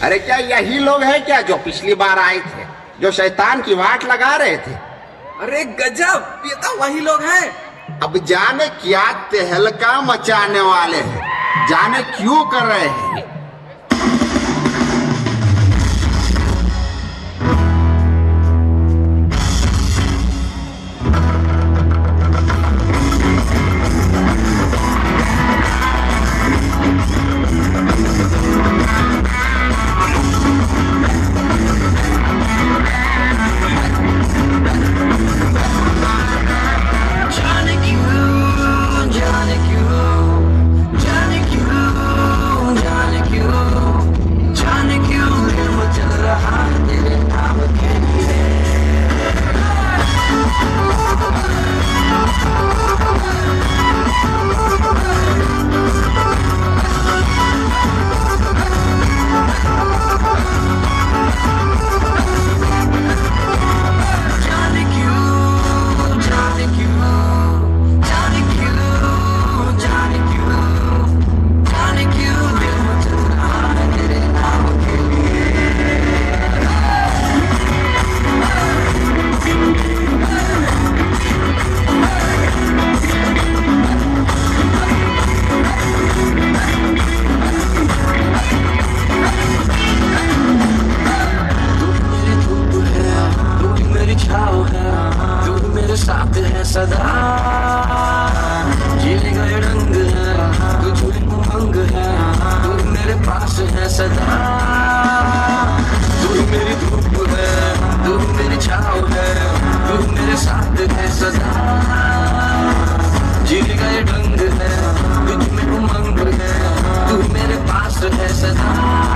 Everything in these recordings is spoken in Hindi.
अरे क्या यही लोग हैं क्या जो पिछली बार आए थे, जो शैतान की वाट लगा रहे थे? अरे गजब, ये तो वही लोग हैं। अब जाने क्या तहलका मचाने वाले हैं, जाने क्यों कर रहे हैं। साथ है सदा, जीने का ये रंग है, तुझ में उमंग है, तू मेरे पास है सदा। तू मेरी धूप है, तू मेरी छाँव है, तू मेरे साथ है सदा। जीने का ये रंग है, तुझ में उमंग है, तू मेरे पास है सदा।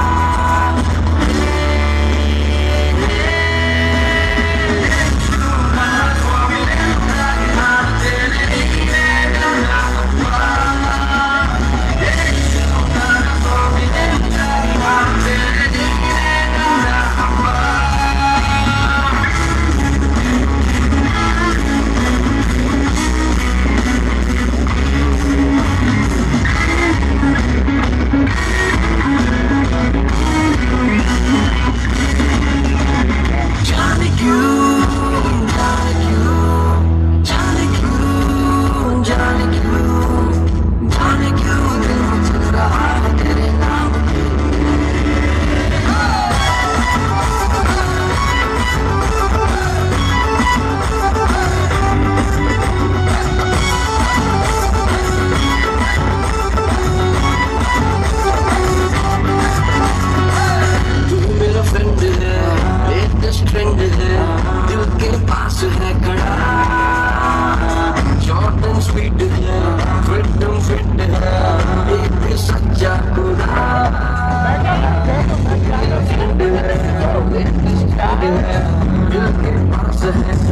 ट्रेंड है, दिल के पास है खड़ा, शॉर्ट एंड स्वीट है, फ्रीडम फिट है, एक सच्चा खुदा। मेरा फ्रेंड है, दिल के पास है